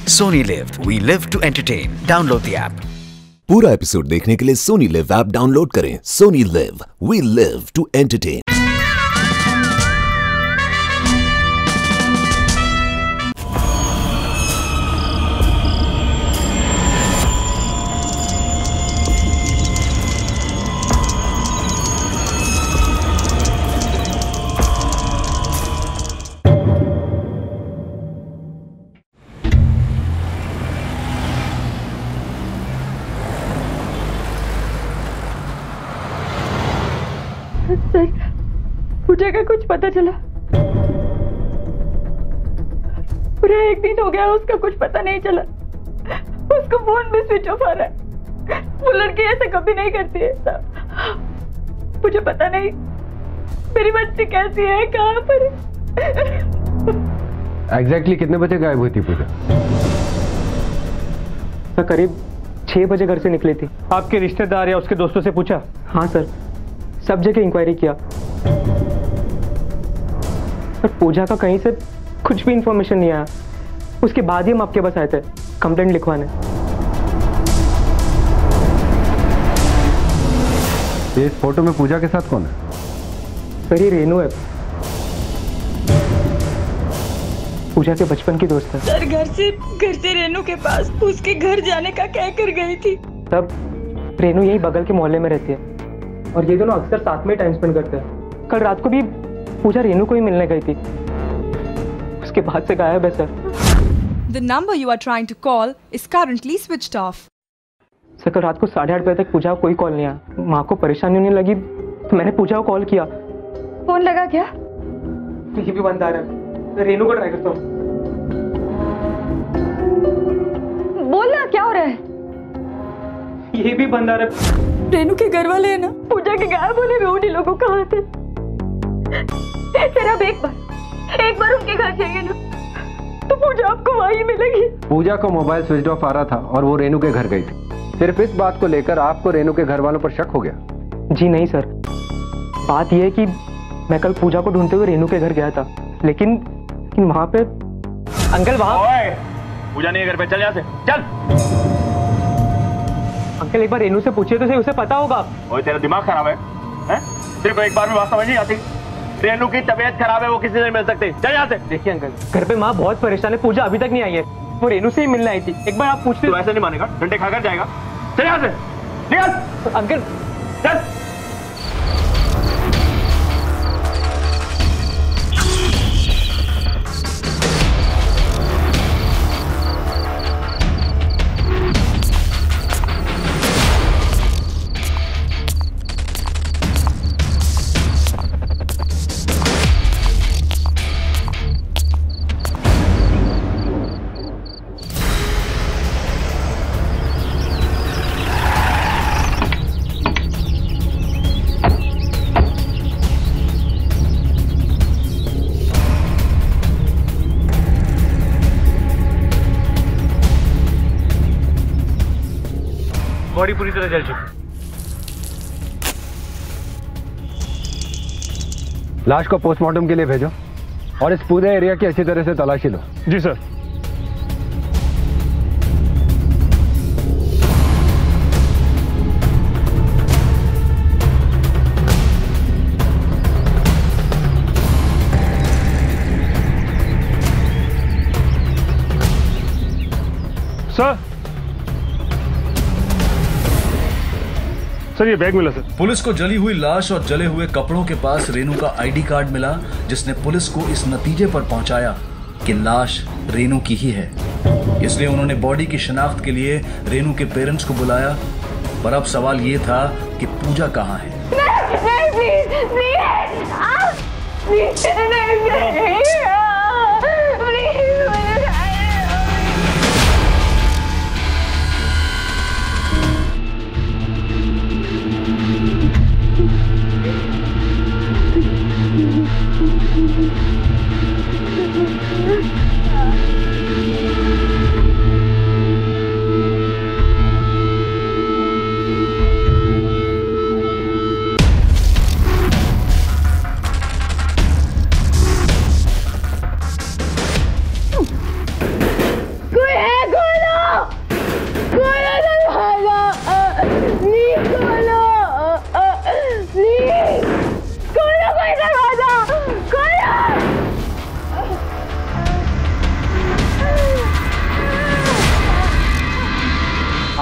Sony Live. We live to entertain. Download the app. पूरा episode देखने के लिए सोनी लिव ऐप डाउनलोड करें। Sony LIV, we live to entertain. Pooja का कुछ पता चला? पूरा एक दिन हो गया उसका कुछ पता नहीं चला। उसको फोन भी स्विच ऑफ आ रहा है। वो लड़की ऐसा कभी नहीं करती है। मुझे पता नहीं मेरी बच्ची कैसी है, कहाँ पर है। एग्जैक्टली कितने बजे गायब हुई थी पूजा? सर करीब 6 बजे घर से निकली थी। आपके रिश्तेदार या उसके दोस्तों से पूछा? हाँ सर, सब जगह इंक्वायरी किया, पर पूजा का कहीं से कुछ भी इंफॉर्मेशन नहीं आया। उसके बाद ही हम आपके पास आए थे कंप्लेंट लिखवाने। ये इस फोटो में पूजा के साथ कौन है? सर ये रेनू है, पूजा के बचपन की दोस्त है। सर घर से रेनू के पास उसके घर जाने का कह कर गई थी। तब रेनू यही बगल के मोहल्ले में रहती है और ये दोनों अक्सर साथ में टाइम स्पेंड करते हैं। कल रात को भी पूजा रेनू को ही मिलने गई थी, उसके बाद से गायब है sir. The number you are trying to call is currently switched off. Sir कल रात को 8:30 बजे तक पूजा को कोई कॉल नहीं आया। माँ को परेशानी होने लगी तो मैंने पूजा को कॉल किया। फोन लगा क्या? ये भी बंद आ रहा है। मैं रेनू को ट्राई करता हूँ। बोलना क्या हो रहा है? ये भी बंद आ रहा है। रेनू के घर वाले है ना, पूजा के गायब होने में उन्हीं लोगों को हाथ है। सर अब एक बार उनके घर जाइए ना, तो पूजा आपको वहीं मिलेगी। पूजा को मोबाइल स्विच ऑफ आ रहा था और वो रेनू के घर गई थी। सिर्फ इस बात को लेकर आपको रेनू के घर वालों पर शक हो गया? जी नहीं सर, बात यह है कि मैं कल पूजा को ढूंढते हुए रेनू के घर गया था, लेकिन वहां पे अंकल पूजा नहीं है घर पे, चल यहाँ से चल। अंकल एक बार रेनू से पूछिए तो सही, उसे पता होगा। ओए तेरा दिमाग खराब है? सिर्फ एक बार में बात समझ नहीं आती? रेनू की तबीयत खराब है, वो किसी से नहीं मिल सकती। चल यहाँ से। देखिए अंकल, घर पे माँ बहुत परेशान है, पूजा अभी तक नहीं आई है। वो रेनू से ही मिलने आई थी। एक बार आप पूछते। तू ऐसे नहीं मानेगा, डंडे खाकर जाएगा। चल यहाँ से, निकल। अंकल चल। बॉडी पूरी तरह जल चुकी। लाश को पोस्टमार्टम के लिए भेजो और इस पूरे एरिया की अच्छी तरह से तलाशी लो। जी सर। सर ये बैग मिला सर। पुलिस को जली हुई लाश और जले हुए कपड़ों के पास रेनू का आईडी कार्ड मिला, जिसने पुलिस को इस नतीजे पर पहुंचाया कि लाश रेनू की ही है। इसलिए उन्होंने बॉडी की शिनाख्त के लिए रेनू के पेरेंट्स को बुलाया। पर अब सवाल ये था कि पूजा कहाँ है?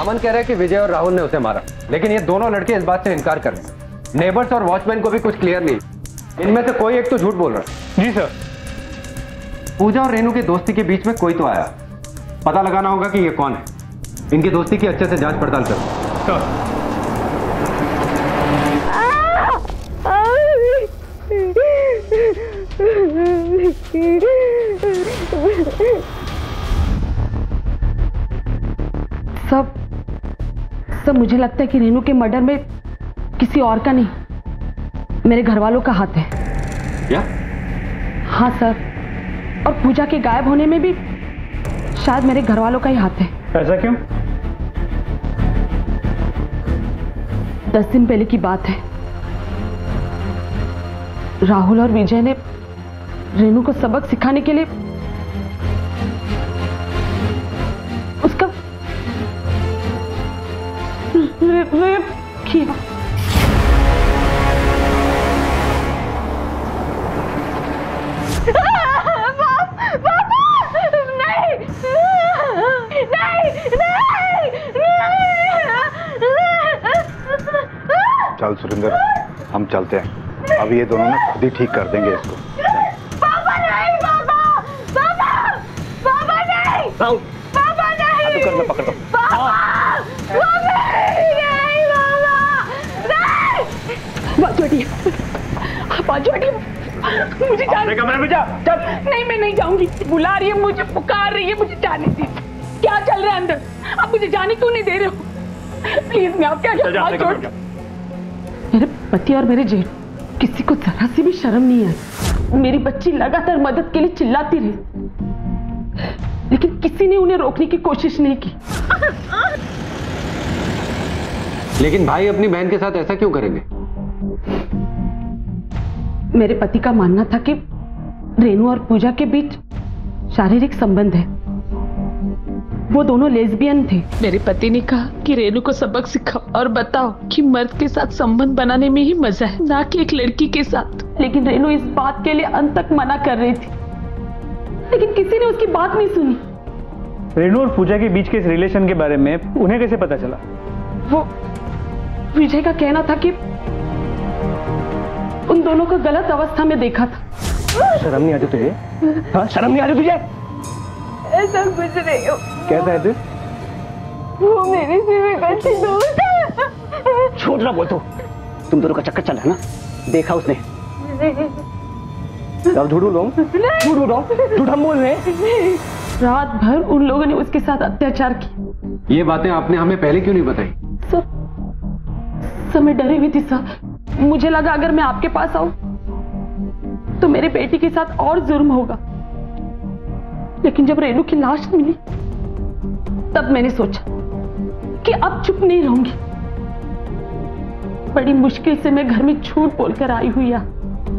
अमन कह रहा है कि विजय और राहुल ने उसे मारा, लेकिन ये दोनों लड़के इस बात से इनकार कर रहे हैं। नेबर्स और वॉचमैन को भी कुछ क्लियर नहीं, इनमें से कोई एक तो झूठ बोल रहा है। जी सर। पूजा और रेनू की दोस्ती के बीच में कोई तो आया, पता लगाना होगा कि ये कौन है। इनकी दोस्ती की अच्छे से जांच पड़ताल करो। सर। सब मुझे लगता है कि रेनू के मर्डर में किसी और का नहीं, मेरे घर वालों का हाथ है। क्या? हाँ सर, और पूजा के गायब होने में भी शायद मेरे घर वालों का ही हाथ है। ऐसा क्यों? 10 दिन पहले की बात है। राहुल और विजय ने रेनू को सबक सिखाने के लिए उसका रेप किया। चल सुरेंद्र, हम चलते हैं। अब ये दोनों ना खुद ही ठीक कर देंगे इसको। पापा नहीं, पापा, पापा, पापा नहीं, पापा नहीं, कर मैं पकड़ दो। पापा, नहीं, बात छोड़िए, बात छोड़िए, मुझे जाने कमरे में जा। चल। नहीं, मैं नहीं जाऊंगी। बुला रही है, मुझे पुकार रही है, मुझे जाने दीजिए। क्या चल रहा है अंदर? आप मुझे जाने क्यों नहीं दे रहे हो? प्लीज, मैं आपके आगे हाथ जोड़। मेरे पति और मेरे जेठ किसी को जरा सी भी शर्म नहीं है। मेरी बच्ची लगातार मदद के लिए चिल्लाती रही, लेकिन किसी ने उन्हें रोकने की कोशिश नहीं की। लेकिन भाई अपनी बहन के साथ ऐसा क्यों करेंगे? मेरे पति का मानना था कि रेनू और पूजा के बीच शारीरिक संबंध है। वो दोनों लेस्बियन थे। मेरे पति ने कहा कि रेनू को सबक सिखाओ और बताओ कि मर्द के साथ संबंध बनाने में ही मजा है, ना कि एक लड़की के साथ। लेकिन रेनू इस बात के लिए अंत तक मना कर रही थी, लेकिन किसी ने उसकी बात नहीं सुनी। रेनू और पूजा के बीच के इस रिलेशन के बारे में उन्हें कैसे पता चला? वो विजय का कहना था कि उन दोनों को गलत अवस्था में देखा था। शर्म नहीं आती तुझे? हाँ, शर्म नहीं आती तुझे? ऐसा कुछ नहीं हो। कैसा है तू? वो मेरी सिर्फ अच्छी दोस्त है। छोड़ ना बोल तो। तुम दोनों का चक्कर चल रहा है ना, देखा उसने। अब झूठ बोल झूठ हम बोल रहे हैं। रात भर उन लोगों ने उसके साथ अत्याचार किया। ये बातें आपने हमें पहले क्यों नहीं बताई? सब मैं डरी हुई थी सर। मुझे लगा अगर मैं आपके पास आऊं तो मेरे बेटी के साथ और जुर्म होगा। लेकिन जब रेनू की लाश मिली तब मैंने सोचा कि अब चुप नहीं रहूंगी। बड़ी मुश्किल से मैं घर में झूठ बोलकर आई हुई है।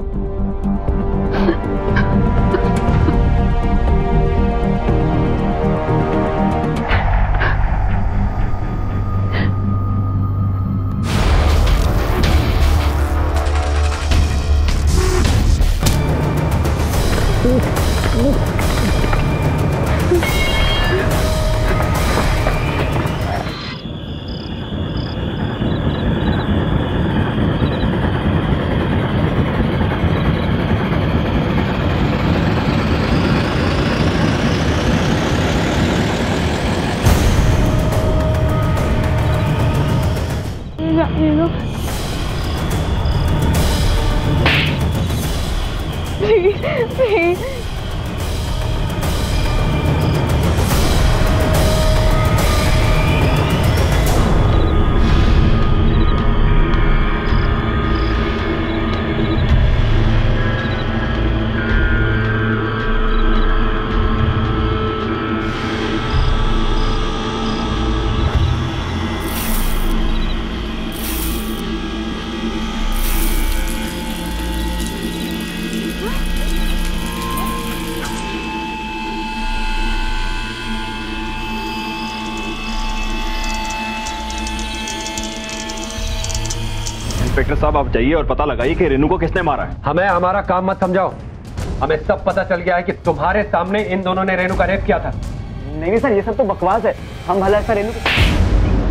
इंस्पेक्टर साहब, आप जाइए और पता लगाइए कि रेनू को किसने मारा है। हमें हमारा काम मत समझाओ। हमें सब पता चल गया है कि तुम्हारे सामने इन दोनों ने रेनू का रेप किया था। नहीं सर, ये सब तो बकवास है। हम भला ऐसा रेनू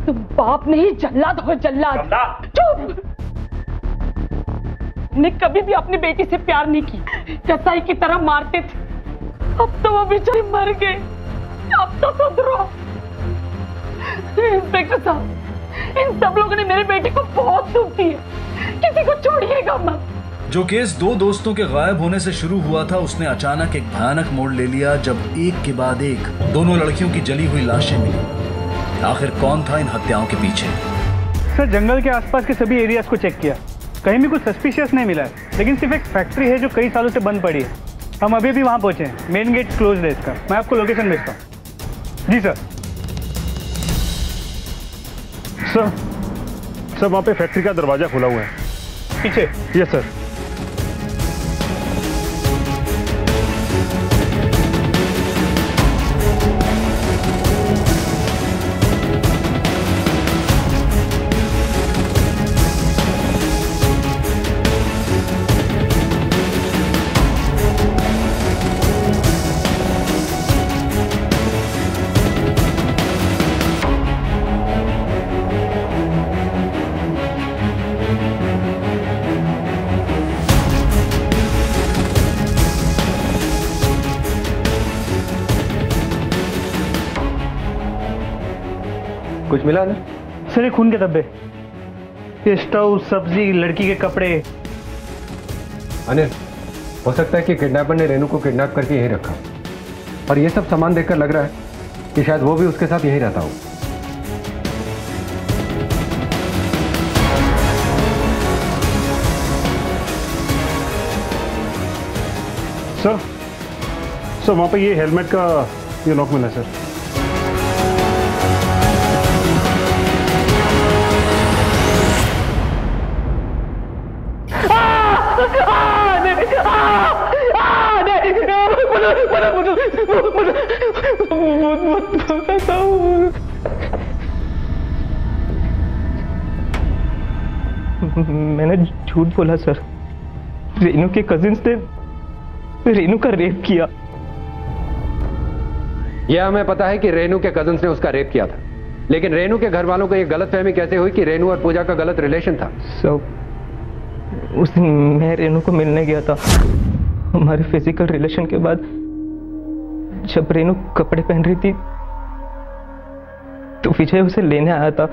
तुम बाप नहीं जल्लाद हो, जल्लाद। चुप। ने कभी भी अपनी बेटी से प्यार नहीं की, कसाई की तरह मारते थे। अब तो वो बेचारे मर गए, अब तो सुधरो। इंस्पेक्टर साहब, इन सब लोगों ने मेरे बेटे को बहुत दुख दिया, किसी को छोड़िएगा मत। जो केस दो दोस्तों के गायब होने से शुरू हुआ था, उसने अचानक एक भयानक मोड़ ले लिया जब एक के बाद एक दोनों लड़कियों की जली हुई लाशें मिली। आखिर कौन था इन हत्याओं के पीछे? सर, जंगल के आसपास के सभी एरियाज को चेक किया, कहीं भी कुछ सस्पिशियस नहीं मिला है, लेकिन सिर्फ एक फैक्ट्री है जो कई सालों से बंद पड़ी है। हम अभी भी वहां पहुंचे हैं, मेन गेट क्लोज है इसका। मैं आपको लोकेशन भेजता हूँ। जी सर। सर वहां पे फैक्ट्री का दरवाजा खुला हुआ है, पीछे। Yes sir. कुछ मिला ना? सर, ये खून के धब्बे, ये स्टोव, सब्जी, लड़की के कपड़े। अनिल, हो सकता है कि किडनैपर ने रेनू को किडनैप करके यहीं रखा, और ये सब सामान देखकर लग रहा है कि शायद वो भी उसके साथ यहीं रहता हो। सर वहां पे ये हेलमेट का ये लॉक मिला सर। मैंने झूठ बोला सर। रेनू के कजिन्स ने रेनू का रेप किया। यह हमें पता है कि रेनू के कजिन्स ने उसका रेप किया था, लेकिन रेनू के घर वालों को यह गलतफहमी कैसे हुई कि रेनू और पूजा का गलत रिलेशन था? उस दिन मैं रेनू को मिलने गया था। हमारे फिजिकल रिलेशन के बाद जब रेनू कपड़े पहन रही थी तो विजय उसे लेने आया था।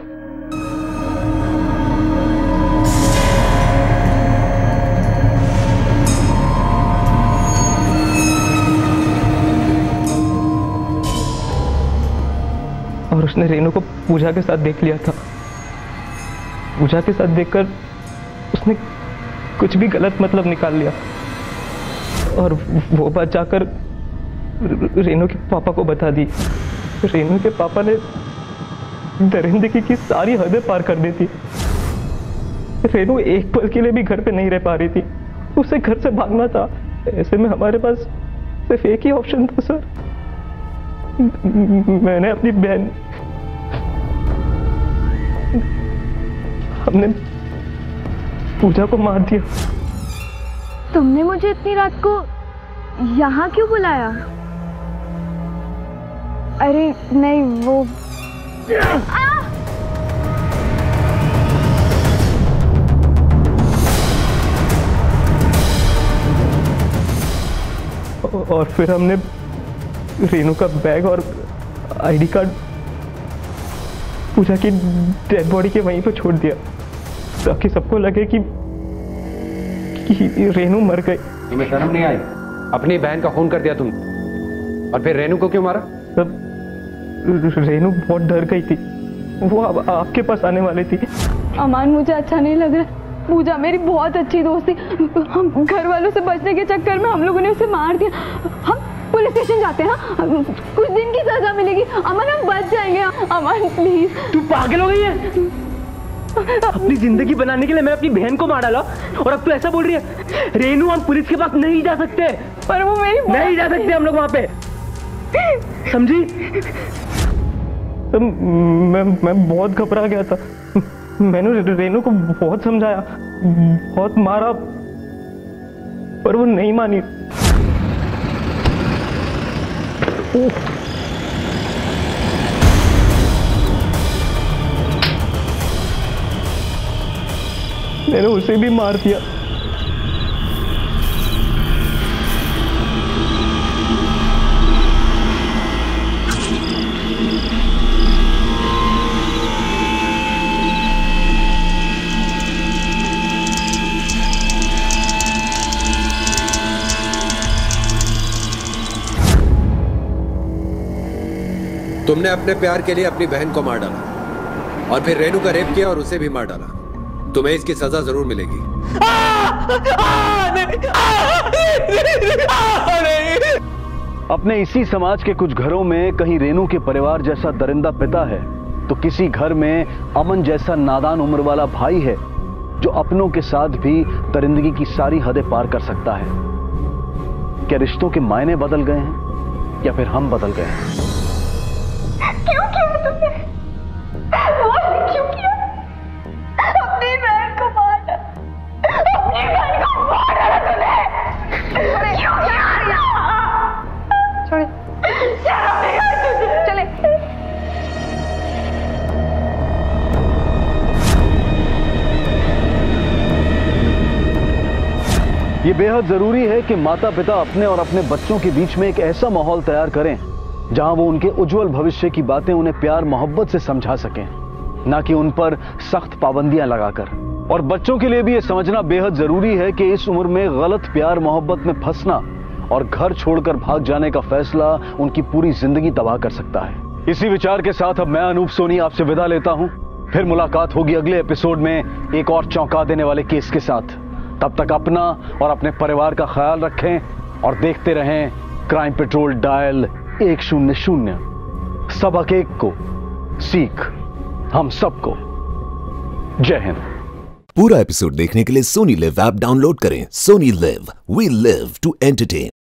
और उसने रेनू को पूजा के साथ देख लिया था। पूजा के साथ देखकर उसने कुछ भी गलत मतलब निकाल लिया, और वो बात जाकर रेनू के पापा को बता दी। रेनू के पापा ने दरिंदगी की सारी हदें पार कर दी थी। रेनू एक पल के लिए भी घर पे नहीं रह पा रही थी, उसे घर से भागना था। ऐसे में हमारे पास सिर्फ एक ही ऑप्शन था सर। मैंने अपनी बहन, हमने पूजा को मार दिया। तुमने मुझे इतनी रात को यहाँ क्यों बुलाया? अरे नहीं, वो और फिर हमने रेनू का बैग और आईडी कार्ड पूजा की डेड बॉडी के वहीं पर छोड़ दिया, ताकि सबको लगे कि रेनू मर गई। तुम्हें शर्म नहीं आई? अपनी बहन का खून कर दिया तुम, और फिर रेनू को क्यों मारा? तब रेनू बहुत डर गई थी, वो अब आपके पास आने वाली थी। अमान, मुझे अच्छा नहीं लग रहा। पूजा मेरी बहुत अच्छी दोस्त थी। हम घर वालों से बचने के चक्कर में हम लोगों ने उसे मार दिया। हम पुलिस स्टेशन जाते हैं, कुछ दिन की सजा मिलेगी। अमन, हम बच जाएंगे। अमन प्लीज। तू पागल हो गई है? अपनी जिंदगी बनाने के लिए मैंने अपनी बहन को मार डाला, और अब तू ऐसा बोल रही है? रेनू, हम पुलिस के पास नहीं जा सकते। पर वो मेरी नहीं जा सकते हम लोग वहां पे, समझी? तो मैं बहुत घबरा गया था। मैंने रेनू को बहुत समझाया, बहुत मारा, पर वो नहीं मानी। मैंने उसे भी मार दिया। तुमने अपने प्यार के लिए अपनी बहन को मार डाला और फिर रेनू का रेप किया और उसे भी मार डाला। तुम्हें इसकी सजा जरूर मिलेगी। अपने इसी समाज के कुछ घरों में कहीं रेनू के परिवार जैसा दरिंदा पिता है तो किसी घर में अमन जैसा नादान उम्र वाला भाई है जो अपनों के साथ भी दरिंदगी की सारी हदें पार कर सकता है। क्या रिश्तों के मायने बदल गए हैं या फिर हम बदल गए हैं? क्यों किया तुमने? क्यों किया? अपनी बहन को मारा, अपनी बहन को मारा तूने। क्यों किया? छोड़े, शर्म नहीं आई तुझे? चले। ये बेहद जरूरी है कि माता पिता अपने और अपने बच्चों के बीच में एक ऐसा माहौल तैयार करें जहां वो उनके उज्जवल भविष्य की बातें उन्हें प्यार मोहब्बत से समझा सकें, ना कि उन पर सख्त पाबंदियां लगाकर। और बच्चों के लिए भी ये समझना बेहद जरूरी है कि इस उम्र में गलत प्यार मोहब्बत में फंसना और घर छोड़कर भाग जाने का फैसला उनकी पूरी जिंदगी तबाह कर सकता है। इसी विचार के साथ अब मैं अनूप सोनी आपसे विदा लेता हूं। फिर मुलाकात होगी अगले एपिसोड में एक और चौंका देने वाले केस के साथ। तब तक अपना और अपने परिवार का ख्याल रखें और देखते रहें क्राइम पेट्रोल डायल 100। सबक एक को सीख हम सबको। जय हिंद। पूरा एपिसोड देखने के लिए सोनी लिव ऐप डाउनलोड करें। Sony LIV, we live to entertain.